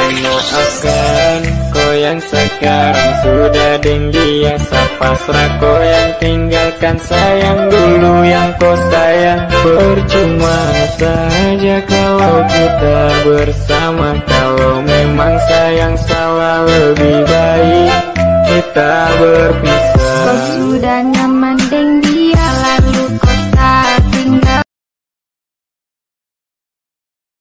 maafkan. Kau yang sekarang sudah dia pasrah, kau yang tinggalkan sayang dulu yang kau sayang. Percuma saja kalau kita bersama, kalau memang sayang salah lebih baik kita berpisah. Kau sudah nyaman dengan